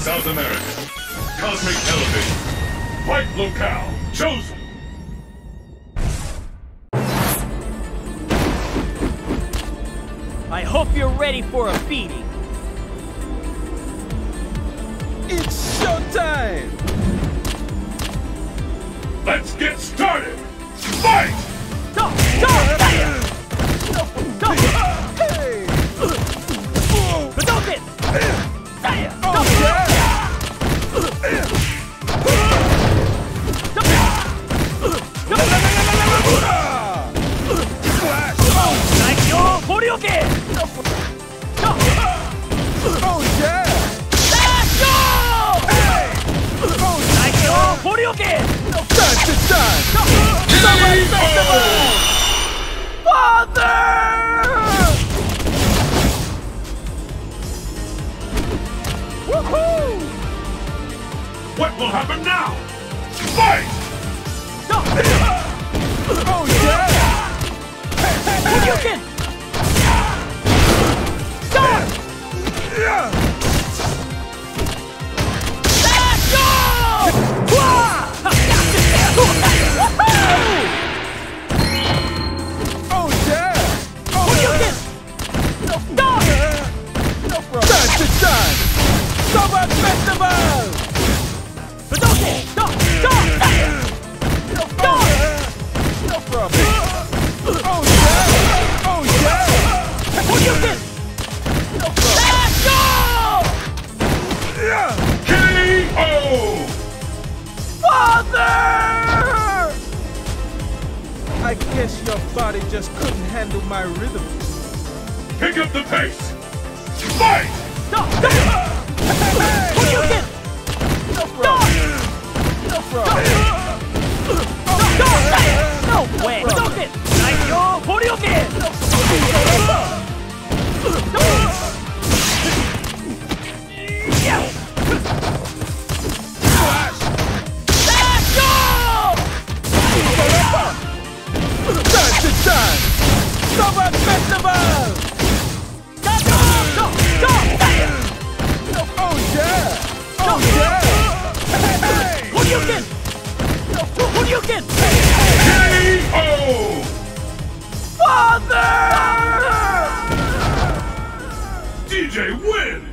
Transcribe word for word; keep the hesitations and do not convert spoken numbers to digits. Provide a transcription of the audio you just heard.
South America. Cosmic Television. Fight locale chosen. I hope you're ready for a beating. It's showtime! Let's get started! Fight! Go! Go! Go! Hey! Hadouken! Oh, yeah! Hadouken! Oh, yeah! Let's go! Hey! Oh, Hadouken! time to shine! Summer Festival! Father! Woohoo! What will happen now? Fight! Oh, yeah! Hadouken! Yeah! Let's go! Oh, yeah! Oh, Hadouken! Go! time to shine! Summer Festival! Hadouken! Go! Go! Go! No problem. Oh, yeah! Oh, yeah! Hadouken! Let's go! Yeah! K O! Father! I guess your body just couldn't handle my rhythm. Pick up the pace! Fight! Go! Go! Hadouken! No problem. No problem. Go! No way! Hadouken! Naikyo Hadouken! Let's go! Time to shine! Summer Festival! Go! Go! Go! Oh, yeah! Oh, yeah! Hey! Hadouken! Hadouken! K O! Father! D J wins!